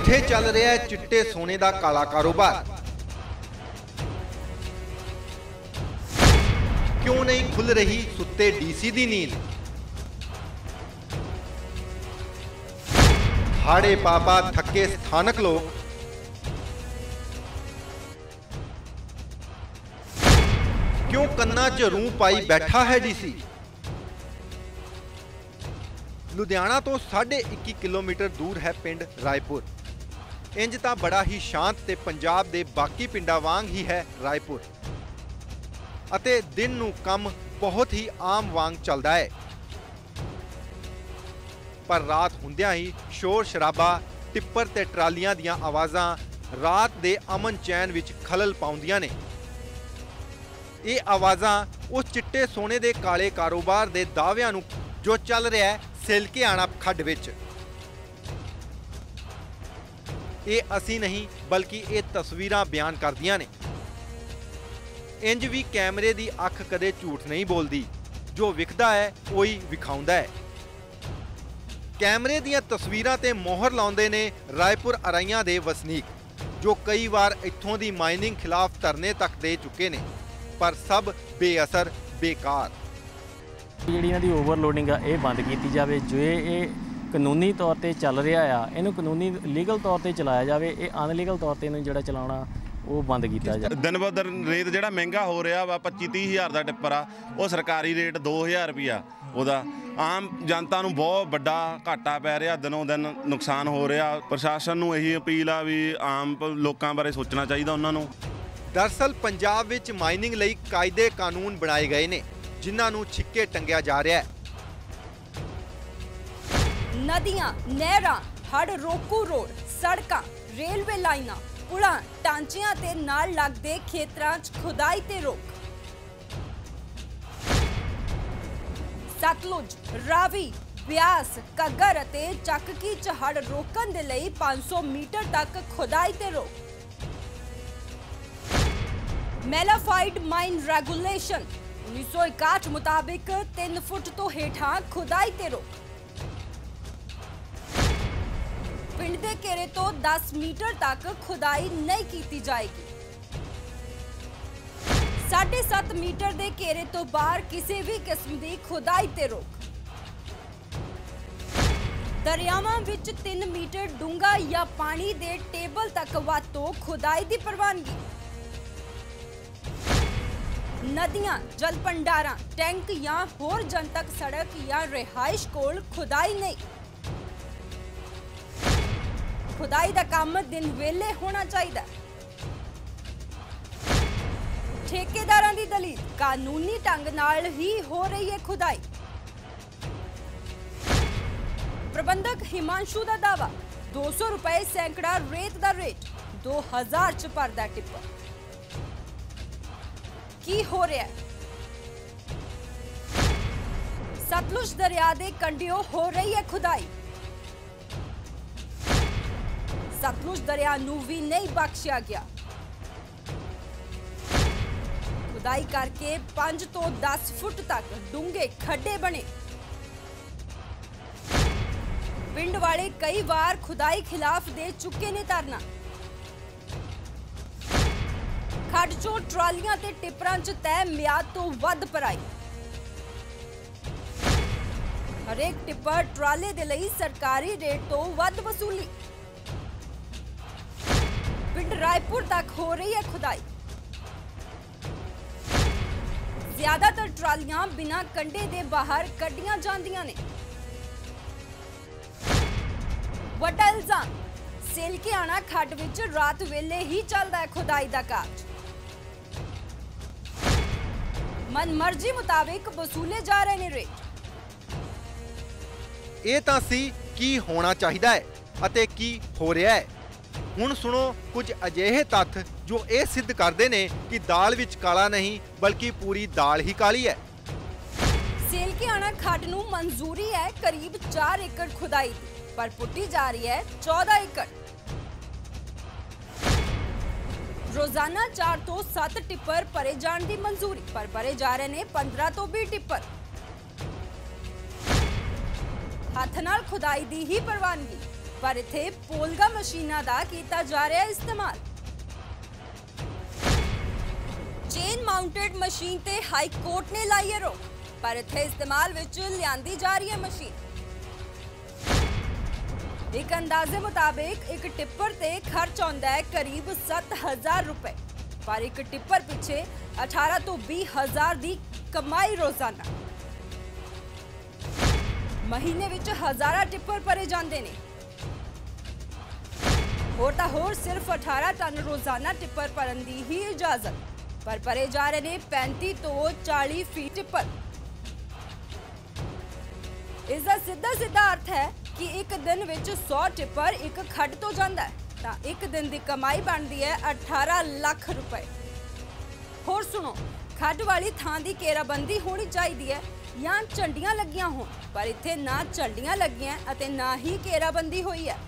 कित्थे चल रहा है चिट्टे सोने का काला कारोबार? क्यों नहीं खुल रही सुत्ते डीसी दी नींद? हाड़े पापा थके स्थानक लोग क्यों कन्ना च रूं पाई बैठा है डीसी? लुधियाना तो 21.5 किलोमीटर दूर है पिंड रायपुर। इंज तां बड़ा ही शांत ते पंजाब दे बाकी पिंडां वांग ही है रायपुर अते दिन नूं काम बहुत ही आम वांग चलदा है, पर रात हुंदियां ही शोर शराबा टिप्पर ते ट्रालियां दीयां आवाज़ां रात दे अमन चैन विच खलल पाउंदियां ने। ये आवाज़ां उस चिट्टे सोने दे काले कारोबार दे दावियां नूं जो चल रहा है सिलके आना खड्ड विच। ये असी नहीं बल्कि ये तस्वीरां बयान करदियां ने। इंज भी कैमरे दी अख कदे झूठ नहीं बोलदी, जो विखदा है वही विखाउंदा है। कैमरे दीयां तस्वीरां ते मोहर लाउंदे ने रायपुर अराइयां दे वसनीक, जो कई बार इत्थों दी माइनिंग खिलाफ धरने तक दे चुके ने, पर सब बेअसर बेकार। ਜਿਹੜੀ ਇਹਨਾਂ ਦੀ ਓਵਰਲੋਡਿੰਗ ਆ ਇਹ ਬੰਦ ਕੀਤੀ ਜਾਵੇ। ਜੋ ਇਹ ਕਾਨੂੰਨੀ ਤੌਰ ਤੇ ਚੱਲ ਰਿਹਾ ਆ ਇਹਨੂੰ ਕਾਨੂੰਨੀ ਲੀਗਲ ਤੌਰ ਤੇ ਚਲਾਇਆ ਜਾਵੇ। ਇਹ ਅਨਲੀਗਲ ਤੌਰ ਤੇ ਇਹਨੂੰ ਜਿਹੜਾ ਚਲਾਉਣਾ ਉਹ ਬੰਦ ਕੀਤਾ ਜਾਵੇ। ਦਿਨ ਬ ਦਿਨ ਰੇਟ ਜਿਹੜਾ ਮਹਿੰਗਾ ਹੋ ਰਿਹਾ ਵਾ 25-30 ਹਜ਼ਾਰ ਦਾ ਟਿੱਪਰ ਆ, ਉਹ ਸਰਕਾਰੀ ਰੇਟ 2000 ਰੁਪਈਆ ਉਹਦਾ। ਆਮ ਜਨਤਾ ਨੂੰ ਬਹੁਤ ਵੱਡਾ ਘਾਟਾ ਪੈ ਰਿਹਾ, ਦਿਨੋਂ ਦਿਨ ਨੁਕਸਾਨ ਹੋ ਰਿਹਾ। ਪ੍ਰਸ਼ਾਸਨ ਨੂੰ ਇਹੀ ਅਪੀਲ ਆ ਵੀ ਆਮ ਲੋਕਾਂ ਬਾਰੇ ਸੋਚਣਾ ਚਾਹੀਦਾ ਉਹਨਾਂ ਨੂੰ। दरअसल पंजाब विच माइनिंग लई कायदे कानून बनाए गए ने, जिन्हां नूं छिक्के टंगिया जा रहा है। नदियां, नहरां, हड़ रोकू रोड, सड़कां, रेलवे लाइनां, पुलां, टांचियां ते नाल लगदे खेतरां 'च खुदाई ते रोक। सतलुज, रावी, ब्यास, घग्गर अते चक्की 'च हड़ रोकण दे लई 500 मीटर तक खुदाई ते रोक। मैलाफाइड माइन रेगुलेशन 1961 मुताबिक 3 फुट तो हेठां खुदाई ते रोक। पिंड दे घेरे तो 10 मीटर तक खुदाई नहीं की जाएगी। 7.5 मीटर दे घेरे तो बाहर किसी भी किस्म की खुदाई ते रोक। दरियावां विच 3 मीटर डूंगा या पानी दे टेबल तक वध तो खुदाई की प्रवानगी। नदियां, जल भंडारा, टैंक या होर जनतक सड़क या रिहाइश कोल खुदाई नहीं। खुदाई दा काम दिन वेले होना चाहिए। ठेकेदारां दी दलील कानूनी ढंग नाल ही हो रही है खुदाई। प्रबंधक हिमांशु दा दावा 200 रुपए सैकड़ा रेत दा रेट, 2000 च भरदा टिप्पर। की हो रहा है? सतलुज दरिया दे कंढियों हो रही है खुदाई। सतलुज दरिया नूं भी नहीं बख्शिया गया। खुदाई करके 5 तो 10 फुट तक डूंगे खड्डे बने। पिंड वाले कई बार खुदाई खिलाफ दे चुके ने धरना। खड्ड चों ट्रालियां ते टिप्परां च तय मियाद तो वध भराई। हरेक टिप्पर ट्राले दे लई सरकारी रेट तो वध वसूली। पिंड रायपुर तक हो रही है खुदाई। ज्यादातर ट्रालियां बिना कंडे दे बाहर कड्डियां जांदियां ने। वड्डा इल्जाम सिलके आना खड्ड विच रात वेले ही चलदा है खुदाई दा कार्ज। मन मर्जी मुताबिक वसूले जा रहे ने रेट। ਇਹ ਤਾਂ ਸੀ ਕੀ ਹੋਣਾ ਚਾਹੀਦਾ ਹੈ ਅਤੇ ਕੀ ਹੋ ਰਿਹਾ ਹੈ। ਹੁਣ ਸੁਣੋ ਕੁਝ ਅਜਿਹੇ ਤੱਥ ਜੋ ਇਹ ਸਿੱਧ ਕਰਦੇ ਨੇ ਕਿ ਦਾਲ ਵਿੱਚ ਕਾਲਾ ਨਹੀਂ ਬਲਕਿ ਪੂਰੀ ਦਾਲ ਹੀ ਕਾਲੀ ਹੈ। ਸਿਲਕੇ ਆਣਾ ਖੱਡ ਨੂੰ ਮਨਜ਼ੂਰੀ ਹੈ ਕਰੀਬ 4 ਏਕੜ ਖੁਦਾਈ ਦੀ, ਪਰ ਪੁੱਟੀ ਜਾ ਰਹੀ ਹੈ 14 ਏਕੜ। रोजाना 4 तो 7 टिप्पर भरे जाने की मंजूरी, पर भरे जा रहे ने 15 तो 20 टिप्पर। हथ नाल खुदाई दी ही प्रवानगी। ਪਰ ਇੱਥੇ ਪੋਲਗਾ ਮਸ਼ੀਨਾਂ ਦਾ ਕੀਤਾ ਜਾ ਰਿਹਾ ਇਸਤੇਮਾਲ। ਚੇਨ ਮਾਊਂਟਡ ਮਸ਼ੀਨ ਤੇ ਹਾਈ ਕੋਰਟ ਨੇ ਲਾਈ ਹੈ ਰੋਕ, ਪਰ ਇੱਥੇ ਇਸਤੇਮਾਲ ਵਿੱਚ ਲਿਆਂਦੀ ਜਾ ਰਹੀ ਹੈ ਮਸ਼ੀਨ। ਇੱਕ ਅੰਦਾਜ਼ੇ ਮੁਤਾबिक ਇੱਕ ਟਿੱਪਰ ਤੇ ਖਰਚ ਆਉਂਦਾ ਹੈ ਕਰੀਬ 7000 रुपए, पर एक टिप्पर पिछे 18 तो 20 हजार की कमाई रोजाना। महीने विच हजारा टिप्पर भरे जाते ने, होर तां होर सिर्फ 18 टन रोजाना टिप्पर भरन की ही इजाजत, पर भरे जा रहे ने 35 तो 40 फीट टिप्पर। इसका सीधा सीधा अर्थ है कि एक दिन विच 100 टिप्पर एक खड्ड तो जाता है, ਤਾਂ ਇੱਕ ਦਿਨ ਦੀ ਕਮਾਈ ਬਣਦੀ ਹੈ 18 ਲੱਖ ਰੁਪਏ। ਹੋਰ ਸੁਣੋ, ਖੱਡ ਵਾਲੀ ਥਾਂ ਦੀ ਘੇਰਾਬੰਦੀ ਹੋਣੀ ਚਾਹੀਦੀ ਹੈ ਜਾਂ ਝੰਡੀਆਂ ਲੱਗੀਆਂ ਹੋਣ, ਪਰ ਇੱਥੇ ਨਾ ਝੰਡੀਆਂ ਲੱਗੀਆਂ ਅਤੇ ਨਾ ਹੀ ਘੇਰਾਬੰਦੀ ਹੋਈ ਹੈ।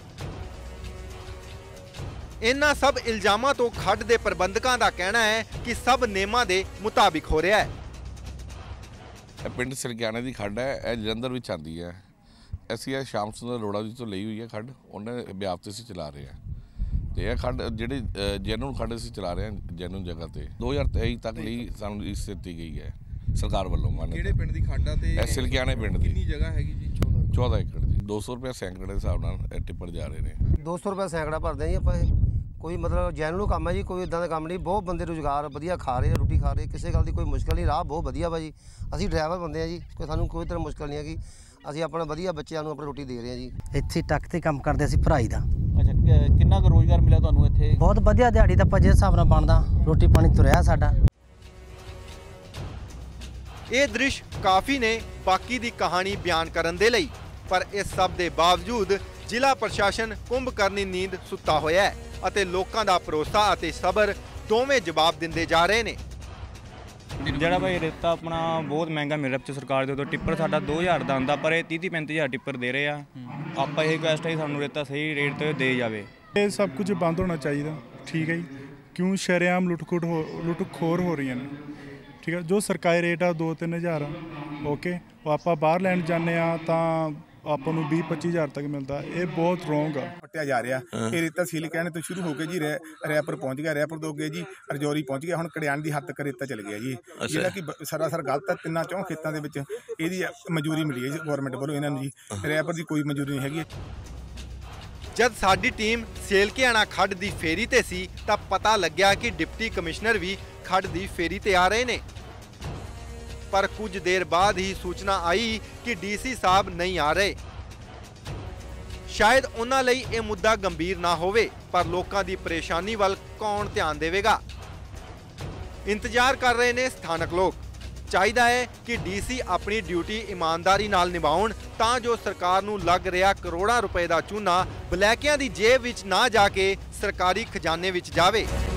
ਇਨ੍ਹਾਂ ਸਭ ਇਲਜ਼ਾਮਾਂ ਤੋਂ ਖੱਡ ਦੇ ਪ੍ਰਬੰਧਕਾਂ ਦਾ ਕਹਿਣਾ ਹੈ ਕਿ ਸਭ ਨਿਯਮਾਂ ਦੇ ਮੁਤਾਬਿਕ ਹੋ ਰਿਹਾ ਹੈ। ਇਹ ਪਿੰਡ ਸਿਲਕਿਆਣੇ ਦੀ ਖੱਡ ਹੈ, ਇਹ ਜਲੰਧਰ ਵਿੱਚ ਆਉਂਦੀ ਹੈ। ਅਸੀਂ ਇਹ ਸ਼ਾਮ ਸੁੰਦਰ ਅਰੋੜਾ ਜੀ ਤੋਂ ਲਈ ਹੋਈ ਹੈ ਖੱਡ, ਉਹਨੇ ਬਿਆਪ ਤੇ ਅਸੀਂ ਚਲਾ ਰਹੇ ਹਾਂ। ਤੇ ਇਹ ਖੱਡ ਜਿਹੜੀ ਜੈਨੂਨ ਖੱਡ ਅਸੀਂ ਚਲਾ ਰਹੇ ਹਾਂ ਜੈਨੂਨ ਜਗ੍ਹਾ ਤੇ 2023 ਤੱਕ ਲਈ ਸਾਨੂੰ ਇਸ ਦਿੱਤੀ ਗਈ ਹੈ ਸਰਕਾਰ ਵੱਲੋਂ। ਮਾਨਤਾ ਕਿਹੜੇ ਪਿੰਡ ਦੀ ਖੱਡ ਆ ਤੇ ਇਹ ਸਿਲਕਿਆਣੇ ਪਿੰਡ ਦੀ। ਕਿੰਨੀ ਜਗ੍ਹਾ ਹੈਗੀ ਜੀ? 14 ਏਕੜ ਦੀ। 200 ਰੁਪਏ ਸੈਂਕੜੇ ਦੇ ਹਿਸਾਬ ਨਾਲ ਇਹ ਟਿੱਪਰ ਜਾ ਰਹੇ ਨੇ। 200 ਰੁਪਏ ਸੈਂਕੜਾ ਭਰਦੇ ਜੀ ਆਪਾਂ। ਇਹ ਕੋਈ ਮਤਲਬ ਜੈਨੂਨ ਕੰਮ ਹੈ ਜੀ, ਕੋਈ ਇਦਾਂ ਦਾ ਕੰਮ ਨਹੀਂ। ਬਹੁਤ ਬੰਦੇ ਰੁਜ਼ਗਾਰ ਵਧੀਆ ਖਾ ਰਹੇ, ਰੋਟੀ ਖਾ ਰਹੇ, ਕਿਸੇ ਗੱਲ ਦੀ ਕੋਈ ਮੁਸ਼ਕਲ ਨਹੀਂ। ਰਾਹ ਬਹੁਤ ਵਧੀਆ ਵਾ ਜੀ। ਅਸੀਂ ਡਰਾਈਵਰ ਬੰਦੇ ਆ ਜੀ, ਸਾਨੂੰ ਕੋਈ ਤਰ੍ਹਾਂ ਮੁਸ਼ਕਲ ਨਹੀਂ ਹੈਗੀ। ਅਸੀਂ ਆਪਣਾ ਵਧੀਆ ਬੱਚਿਆਂ ਨੂੰ ਆਪਣੀ ਰੋਟੀ ਦੇ ਰਹੇ ਹਾਂ ਜੀ। ਇੱਥੇ ਟੱਕ ਤੇ ਕੰਮ ਕਰਦੇ ਅਸੀਂ ਭਰਾਈ ਦਾ। ਅੱਛਾ, ਕਿੰਨਾ ਕੁ ਰੋਜ਼ਗਾਰ ਮਿਲਿਆ ਤੁਹਾਨੂੰ ਇੱਥੇ? ਬਹੁਤ ਵਧੀਆ ਦਿਹਾੜੀ ਦਾ ਜਿਸ ਹਿਸਾਬ ਨਾਲ ਬਣਦਾ ਰੋਟੀ ਪਾਣੀ ਤੁਰਿਆ ਸਾਡਾ। ਇਹ ਦ੍ਰਿਸ਼ ਕਾਫੀ ਨੇ ਬਾਕੀ ਦੀ ਕਹਾਣੀ ਬਿਆਨ ਕਰਨ ਦੇ ਲਈ, ਪਰ ਇਸ ਸਭ ਦੇ ਬਾਵਜੂਦ ਜ਼ਿਲ੍ਹਾ ਪ੍ਰਸ਼ਾਸਨ ਕੁੰਭਕਰਨੀ ਨੀਂਦ ਸੁੱਤਾ ਹੋਇਆ ਹੈ ਅਤੇ ਲੋਕਾਂ ਦਾ ਭਰੋਸਾ ਅਤੇ ਸਬਰ ਦੋਵੇਂ ਜਵਾਬ ਦਿੰਦੇ ਜਾ ਰਹੇ ਨੇ। ਜਿਹੜਾ ਭਾਈ ਰੇਤਾ ਆਪਣਾ ਬਹੁਤ ਮਹਿੰਗਾ ਮਿਲ ਰਿਹਾ ਪਿੱਛੇ ਸਰਕਾਰ ਦੇ ਉਦੋਂ ਟਿੱਪਰ ਸਾਡਾ 2000 ਦਾ ਆਉਂਦਾ, ਪਰ ਇਹ 30-35 ਟਿੱਪਰ ਦੇ ਰਹੇ ਆ। ਆਪਾਂ ਇਹ ਰਿਕੁਐਸਟ ਹੈ ਸਾਨੂੰ ਰੇਤਾ ਸਹੀ ਰੇਟ ਤੇ ਦੇ ਜਾਵੇ। ਇਹ ਸਭ ਕੁਝ ਬੰਦ ਹੋਣਾ ਚਾਹੀਦਾ, ਠੀਕ ਹੈ ਜੀ। ਕਿਉਂ ਸ਼ਰੇਆਮ ਲੁੱਟਖੋਰ ਹੋ ਰਹੀਆਂ ਨੇ, ਠੀਕ ਹੈ। ਜੋ ਸਰਕਾਰੀ ਰੇਟ ਆ 2-3 ਹਜ਼ਾਰ ਓਕੇ, ਉਹ ਆਪਾਂ ਬਾਹਰ ਲੈਣ ਜਾਂਦੇ ਆ ਤਾਂ ਆਪਾਂ ਨੂੰ 20-25 ਹਜ਼ਾਰ ਤੱਕ ਮਿਲਦਾ। ਇਹ ਬਹੁਤ ਰੋਂਗ ਆ। ਪੱਟਿਆ ਜਾ ਰਿਹਾ ਇਹ ਰੇਤਾ ਸਿਲਕਿਆਣੇ ਤੋਂ ਸ਼ੁਰੂ ਹੋ ਕੇ ਜੀ ਰੈਪਰ ਪਹੁੰਚ ਗਿਆ, ਰੈਪਰ ਤੋਂ ਅੱਗੇ ਜੀ ਰਜੌਰੀ ਪਹੁੰਚ ਗਿਆ, ਹੁਣ ਕੜਿਆਣ ਦੀ ਹੱਦ ਤੱਕ ਰੇਤਾ ਚਲ ਗਿਆ ਜੀ। ਜਿਹੜਾ ਕਿ ਸਰਾਸਰ ਗਲਤ ਹੈ। 3-4 ਖੇਤਾਂ ਦੇ ਵਿੱਚ ਇਹਦੀ ਮਨਜ਼ੂਰੀ ਮਿਲੀ ਹੈ ਜੀ ਗੌਰਮੈਂਟ ਵੱਲੋਂ ਇਹਨਾਂ ਨੂੰ ਜੀ। ਰੈਪਰ ਦੀ ਕੋਈ ਮਨਜ਼ੂਰੀ ਨਹੀਂ ਹੈਗੀ। ਜਦ ਸਾਡੀ ਟੀਮ ਸਿਲਕਿਆਣਾ ਖੱਡ ਦੀ ਫੇਰੀ ਤੇ ਸੀ ਤਾਂ ਪਤਾ ਲੱਗਿਆ ਕਿ ਡਿਪਟੀ ਕਮਿਸ਼ਨਰ ਵੀ ਖੱਡ ਦੀ ਫੇਰੀ ਤੇ ਆ ਰਹੇ ਨੇ, ਪਰ ਕੁਝ ਦੇਰ ਬਾਅਦ ਹੀ ਸੂਚਨਾ ਆਈ ਕਿ ਡੀਸੀ ਸਾਹਿਬ ਨਹੀਂ ਆ ਰਹੇ। ਸ਼ਾਇਦ ਉਹਨਾਂ ਲਈ ਇਹ ਮੁੱਦਾ ਗੰਭੀਰ ਨਾ ਹੋਵੇ, ਪਰ ਲੋਕਾਂ ਦੀ ਪਰੇਸ਼ਾਨੀ ਵੱਲ ਕੌਣ ਧਿਆਨ ਦੇਵੇਗਾ? ਇੰਤਜ਼ਾਰ ਕਰ ਰਹੇ ਨੇ ਸਥਾਨਕ ਲੋਕ। ਚਾਹੀਦਾ ਹੈ ਕਿ ਡੀਸੀ ਆਪਣੀ ਡਿਊਟੀ ਇਮਾਨਦਾਰੀ ਨਾਲ ਨਿਭਾਉਣ ਤਾਂ ਜੋ ਸਰਕਾਰ ਨੂੰ ਲੱਗ ਰਿਹਾ ਕਰੋੜਾਂ ਰੁਪਏ ਦਾ ਚੂਨਾ ਬਲੈਕਿਆਂ ਦੀ ਜੇਬ ਵਿੱਚ ਨਾ ਜਾ ਕੇ ਸਰਕਾਰੀ ਖਜ਼ਾਨੇ ਵਿੱਚ ਜਾਵੇ।